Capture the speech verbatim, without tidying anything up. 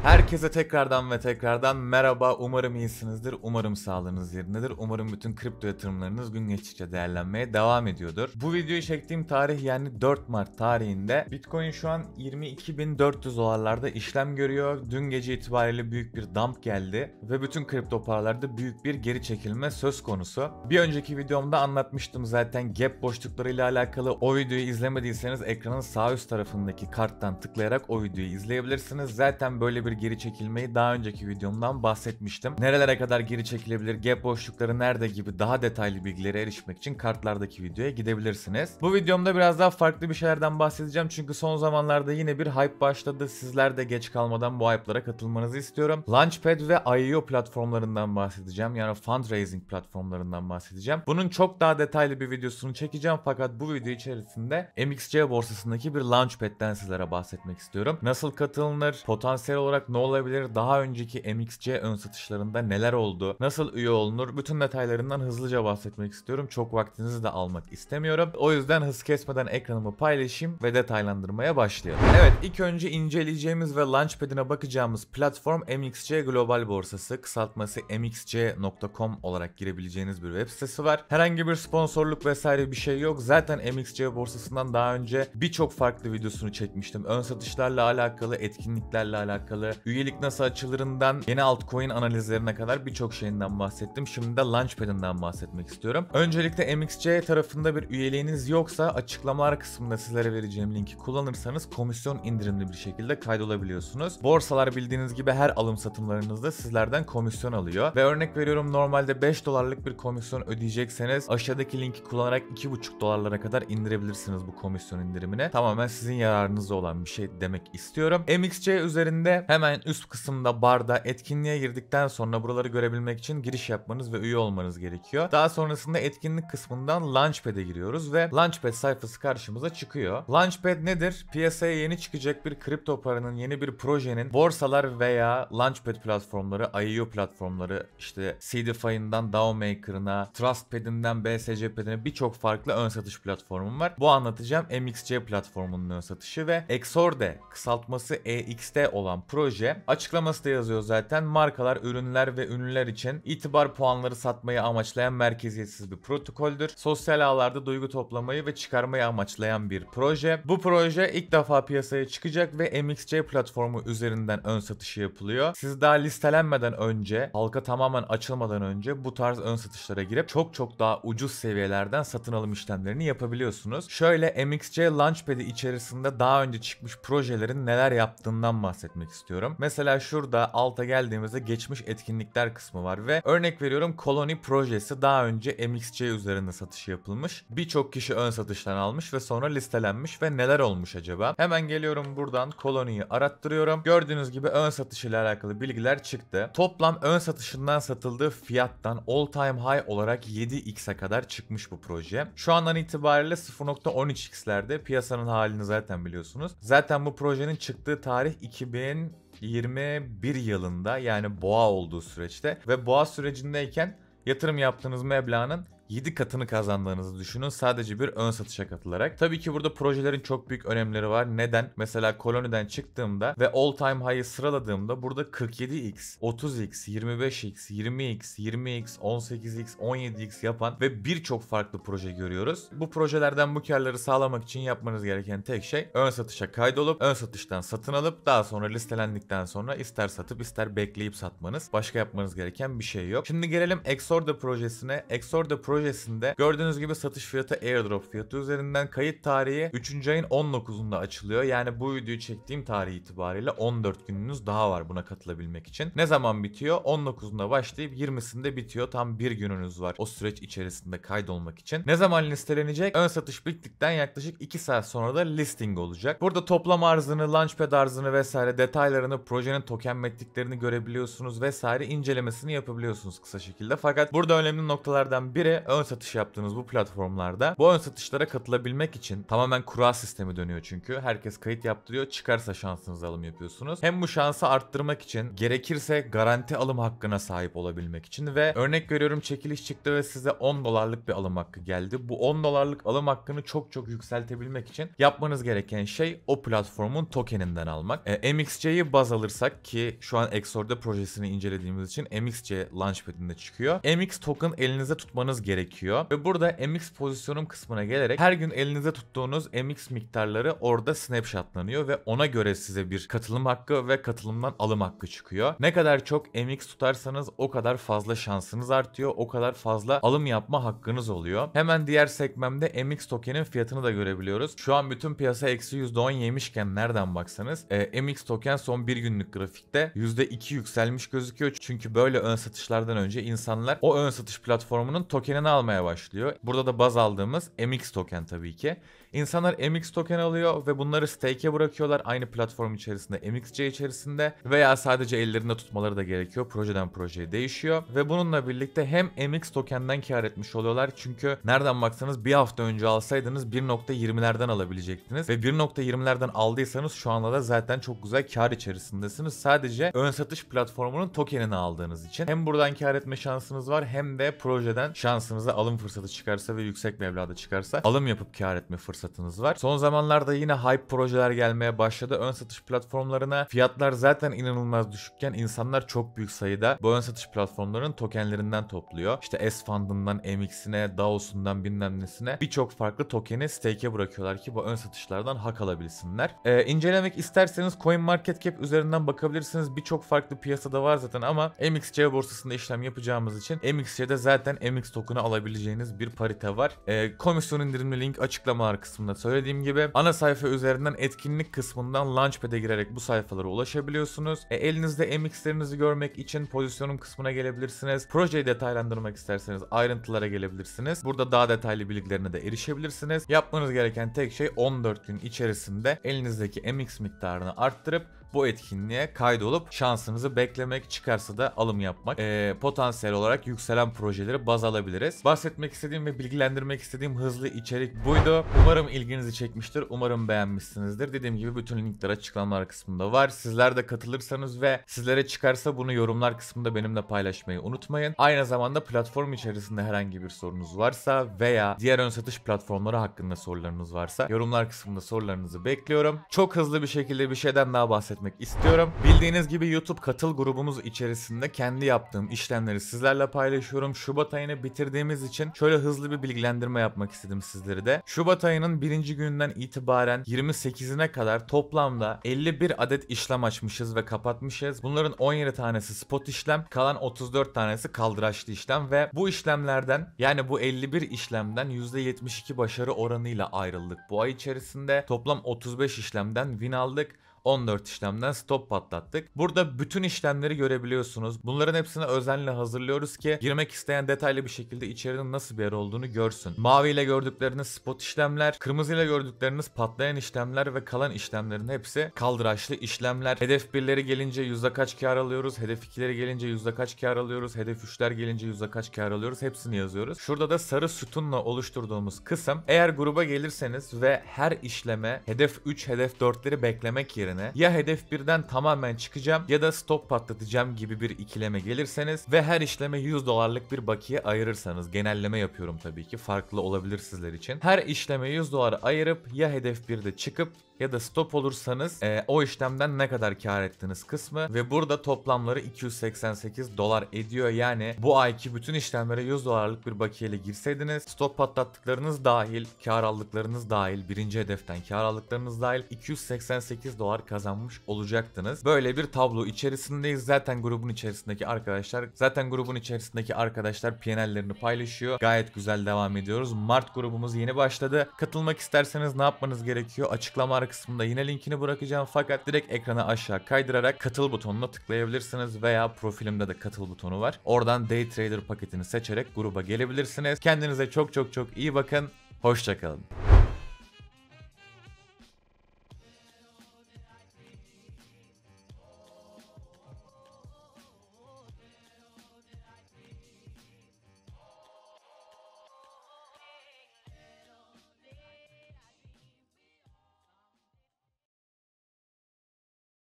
Herkese tekrardan ve tekrardan merhaba. Umarım iyisinizdir. Umarım sağlığınız yerindedir. Umarım bütün kripto yatırımlarınız gün geçtikçe değerlenmeye devam ediyordur. Bu videoyu çektiğim tarih yani dört Mart tarihinde Bitcoin şu an yirmi iki bin dört yüz dolarlarda işlem görüyor. Dün gece itibariyle büyük bir dump geldi ve bütün kripto paralarda büyük bir geri çekilme söz konusu. Bir önceki videomda anlatmıştım zaten gap boşluklarıyla alakalı. O videoyu izlemediyseniz ekranın sağ üst tarafındaki karttan tıklayarak o videoyu izleyebilirsiniz. Zaten böyle bir geri çekilmeyi daha önceki videomdan bahsetmiştim. Nerelere kadar geri çekilebilir, gap boşlukları nerede gibi daha detaylı bilgilere erişmek için kartlardaki videoya gidebilirsiniz. Bu videomda biraz daha farklı bir şeylerden bahsedeceğim çünkü son zamanlarda yine bir hype başladı. Sizler de geç kalmadan bu hype'lara katılmanızı istiyorum. Launchpad ve I E O platformlarından bahsedeceğim. Yani fundraising platformlarından bahsedeceğim. Bunun çok daha detaylı bir videosunu çekeceğim fakat bu video içerisinde M X C borsasındaki bir Launchpad'den sizlere bahsetmek istiyorum. Nasıl katılınır, potansiyel olarak ne olabilir, daha önceki M X C ön satışlarında neler oldu, nasıl üye olunur, bütün detaylarından hızlıca bahsetmek istiyorum. Çok vaktinizi de almak istemiyorum. O yüzden hız kesmeden ekranımı paylaşayım ve detaylandırmaya başlayalım. Evet, ilk önce inceleyeceğimiz ve Launchpad'ine bakacağımız platform M X C Global Borsası, kısaltması m x c nokta com olarak girebileceğiniz bir web sitesi var. Herhangi bir sponsorluk vesaire bir şey yok. Zaten M X C borsasından daha önce birçok farklı videosunu çekmiştim. Ön satışlarla alakalı, etkinliklerle alakalı, üyelik nasıl açılırından yeni altcoin analizlerine kadar birçok şeyinden bahsettim. Şimdi de Launchpad'inden bahsetmek istiyorum. Öncelikle M X C tarafında bir üyeliğiniz yoksa açıklamalar kısmında sizlere vereceğim linki kullanırsanız komisyon indirimli bir şekilde kaydolabiliyorsunuz. Borsalar bildiğiniz gibi her alım satımlarınızda sizlerden komisyon alıyor. Ve örnek veriyorum, normalde beş dolarlık bir komisyon ödeyecekseniz aşağıdaki linki kullanarak iki buçuk dolarlara kadar indirebilirsiniz bu komisyon indirimine. Tamamen sizin yararınızda olan bir şey demek istiyorum. M X C üzerinde hemen üst kısımda barda etkinliğe girdikten sonra buraları görebilmek için giriş yapmanız ve üye olmanız gerekiyor. Daha sonrasında etkinlik kısmından Launchpad'e giriyoruz ve Launchpad sayfası karşımıza çıkıyor. Launchpad nedir? Piyasaya yeni çıkacak bir kripto paranın, yeni bir projenin borsalar veya Launchpad platformları, I E O platformları, işte Seedify'ından DAO Maker'ına, TrustPad'inden B S C Pad'ine birçok farklı ön satış platformum var. Bu anlatacağım M X C platformunun ön satışı ve Exorde, kısaltması E X D olan proje. Açıklaması da yazıyor zaten. Markalar, ürünler ve ünlüler için itibar puanları satmayı amaçlayan merkeziyetsiz bir protokoldür. Sosyal ağlarda duygu toplamayı ve çıkarmayı amaçlayan bir proje. Bu proje ilk defa piyasaya çıkacak ve M X C platformu üzerinden ön satışı yapılıyor. Siz daha listelenmeden önce, halka tamamen açılmadan önce bu tarz ön satışlara girip çok çok daha ucuz seviyelerden satın alım işlemlerini yapabiliyorsunuz. Şöyle, M X C Launchpad'i içerisinde daha önce çıkmış projelerin neler yaptığından bahsetmek istiyorum. Mesela şurada alta geldiğimizde geçmiş etkinlikler kısmı var ve örnek veriyorum, Colony projesi daha önce M X C üzerinde satışı yapılmış. Birçok kişi ön satıştan almış ve sonra listelenmiş ve neler olmuş acaba? Hemen geliyorum, buradan Colony'yi arattırıyorum. Gördüğünüz gibi ön satış ile alakalı bilgiler çıktı. Toplam ön satışından satıldığı fiyattan all time high olarak yedi x'e kadar çıkmış bu proje. Şu andan itibariyle sıfır nokta on üç x'lerde, piyasanın halini zaten biliyorsunuz. Zaten bu projenin çıktığı tarih iki bin yirmi bir yılında, yani boğa olduğu süreçte ve boğa sürecindeyken yatırım yaptığınız meblağın yedi katını kazandığınızı düşünün sadece bir ön satışa katılarak. Tabii ki burada projelerin çok büyük önemleri var. Neden? Mesela Colony'den çıktığımda ve all time high'ı sıraladığımda burada kırk yedi x, otuz x, yirmi beş x, yirmi x, yirmi x, on sekiz x, on yedi x yapan ve birçok farklı proje görüyoruz. Bu projelerden bu karları sağlamak için yapmanız gereken tek şey ön satışa kaydolup ön satıştan satın alıp daha sonra listelendikten sonra ister satıp ister bekleyip satmanız. Başka yapmanız gereken bir şey yok. Şimdi gelelim Exorde projesine. Exorde projesinde gördüğünüz gibi satış fiyatı airdrop fiyatı üzerinden, kayıt tarihi üçüncü ayın on dokuzunda açılıyor. Yani bu videoyu çektiğim tarih itibariyle on dört gününüz daha var buna katılabilmek için. Ne zaman bitiyor? on dokuzunda başlayıp yirmisinde bitiyor. Tam bir gününüz var o süreç içerisinde kaydolmak için. Ne zaman listelenecek? Ön satış bittikten yaklaşık iki saat sonra da listing olacak. Burada toplam arzını, Launchpad arzını vesaire detaylarını, projenin token metriklerini görebiliyorsunuz vesaire, incelemesini yapabiliyorsunuz kısa şekilde. Fakat burada önemli noktalardan biri, ön satış yaptığınız bu platformlarda bu ön satışlara katılabilmek için tamamen kura sistemi dönüyor çünkü. Herkes kayıt yaptırıyor. Çıkarsa şansınızı alım yapıyorsunuz. Hem bu şansı arttırmak için, gerekirse garanti alım hakkına sahip olabilmek için ve örnek veriyorum çekiliş çıktı ve size on dolarlık bir alım hakkı geldi. Bu on dolarlık alım hakkını çok çok yükseltebilmek için yapmanız gereken şey o platformun tokeninden almak. E, M X C'yi baz alırsak ki şu an Xor'da projesini incelediğimiz için M X C Launchpad'inde çıkıyor. M X token elinize tutmanız gerekiyor ve burada M X pozisyonum kısmına gelerek her gün elinize tuttuğunuz M X miktarları orada snapshotlanıyor ve ona göre size bir katılım hakkı ve katılımdan alım hakkı çıkıyor. Ne kadar çok M X tutarsanız o kadar fazla şansınız artıyor. O kadar fazla alım yapma hakkınız oluyor. Hemen diğer sekmemde M X tokenin fiyatını da görebiliyoruz. Şu an bütün piyasa eksi yüzde on yemişken nereden baksanız e, M X token son bir günlük grafikte yüzde iki yükselmiş gözüküyor. Çünkü böyle ön satışlardan önce insanlar o ön satış platformunun tokenini almaya başlıyor. Burada da baz aldığımız M X token tabii ki. İnsanlar M X token alıyor ve bunları stake'e bırakıyorlar aynı platform içerisinde, M X C içerisinde veya sadece ellerinde tutmaları da gerekiyor. Projeden projeye değişiyor ve bununla birlikte hem M X tokenden kar etmiş oluyorlar çünkü nereden baksanız bir hafta önce alsaydınız bir nokta yirmilerden alabilecektiniz ve bir nokta yirmilerden aldıysanız şu anda da zaten çok güzel kar içerisindesiniz. Sadece ön satış platformunun tokenini aldığınız için hem buradan kar etme şansınız var hem de projeden şansınıza alım fırsatı çıkarsa ve yüksek meblağda çıkarsa alım yapıp kar etme fırsatınız var. Son zamanlarda yine hype projeler gelmeye başladı. Ön satış platformlarına fiyatlar zaten inanılmaz düşükken insanlar çok büyük sayıda bu ön satış platformlarının tokenlerinden topluyor. İşte S-Fund'ından M X'ine, DAO'sundan bilmem nesine birçok farklı tokeni stake'e bırakıyorlar ki bu ön satışlardan hak alabilsinler. Ee, incelemek isterseniz CoinMarketCap üzerinden bakabilirsiniz. Birçok farklı piyasada var zaten ama M X C borsasında işlem yapacağımız için M X C'de zaten M X token'ı alabileceğiniz bir parite var. Ee, komisyon indirimli link açıklamalar kısmında söylediğim gibi ana sayfa üzerinden etkinlik kısmından Launchpad'e girerek bu sayfalara ulaşabiliyorsunuz. E, elinizde M X'lerinizi görmek için pozisyonum kısmına gelebilirsiniz. Projeyi detaylandırmak isterseniz ayrıntılara gelebilirsiniz. Burada daha detaylı bilgilerine de erişebilirsiniz. Yapmanız gereken tek şey on dört gün içerisinde elinizdeki M X miktarını arttırıp bu etkinliğe kaydolup şansınızı beklemek, çıkarsa da alım yapmak. Ee, potansiyel olarak yükselen projeleri baz alabiliriz. Bahsetmek istediğim ve bilgilendirmek istediğim hızlı içerik buydu. Umarım ilginizi çekmiştir. Umarım beğenmişsinizdir. Dediğim gibi bütün linkler açıklamalar kısmında var. Sizler de katılırsanız ve sizlere çıkarsa bunu yorumlar kısmında benimle paylaşmayı unutmayın. Aynı zamanda platform içerisinde herhangi bir sorunuz varsa veya diğer ön satış platformları hakkında sorularınız varsa yorumlar kısmında sorularınızı bekliyorum. Çok hızlı bir şekilde bir şeyden daha bahsetmek istiyorum. Bildiğiniz gibi YouTube katıl grubumuz içerisinde kendi yaptığım işlemleri sizlerle paylaşıyorum. Şubat ayını bitirdiğimiz için şöyle hızlı bir bilgilendirme yapmak istedim sizlere de. Şubat ayının birinci gününden itibaren yirmi sekizine kadar toplamda elli bir adet işlem açmışız ve kapatmışız. Bunların on yedi tanesi spot işlem, kalan otuz dört tanesi kaldıraçlı işlem ve bu işlemlerden yani bu elli bir işlemden yüzde yetmiş iki başarı oranıyla ayrıldık. Bu ay içerisinde toplam otuz beş işlemden win aldık. on dört işlemden stop patlattık. Burada bütün işlemleri görebiliyorsunuz. Bunların hepsini özenle hazırlıyoruz ki girmek isteyen detaylı bir şekilde içerinin nasıl bir yer olduğunu görsün. Mavi ile gördükleriniz spot işlemler, kırmızı ile gördükleriniz patlayan işlemler ve kalan işlemlerin hepsi kaldıraçlı işlemler. Hedef birleri gelince yüzde kaç kar alıyoruz, hedef ikileri gelince yüzde kaç kar alıyoruz, hedef üçler gelince yüzde kaç kar alıyoruz, hepsini yazıyoruz. Şurada da sarı sütunla oluşturduğumuz kısım, eğer gruba gelirseniz ve her işleme hedef üç, hedef dörtleri beklemek yerine ya hedef birden tamamen çıkacağım ya da stop patlatacağım gibi bir ikileme gelirseniz ve her işleme yüz dolarlık bir bakiye ayırırsanız, genelleme yapıyorum tabii ki, farklı olabilir sizler için. Her işleme yüz dolar ayırıp ya hedef birde çıkıp ya da stop olursanız e, o işlemden ne kadar kar ettiniz kısmı ve burada toplamları iki yüz seksen sekiz dolar ediyor. Yani bu ayki bütün işlemlere yüz dolarlık bir bakiyeyle girseydiniz, stop patlattıklarınız dahil, kar aldıklarınız dahil, birinci hedeften kar aldıklarınız dahil iki yüz seksen sekiz dolar kazanmış olacaktınız. Böyle bir tablo içerisindeyiz. Zaten grubun içerisindeki arkadaşlar, zaten grubun içerisindeki arkadaşlar P and L'lerini paylaşıyor. Gayet güzel devam ediyoruz. Mart grubumuz yeni başladı. Katılmak isterseniz ne yapmanız gerekiyor? Açıklama kısmında yine linkini bırakacağım fakat direkt ekrana aşağı kaydırarak katıl butonuna tıklayabilirsiniz veya profilimde de katıl butonu var. Oradan Day Trader paketini seçerek gruba gelebilirsiniz. Kendinize çok çok çok iyi bakın. Hoşça kalın.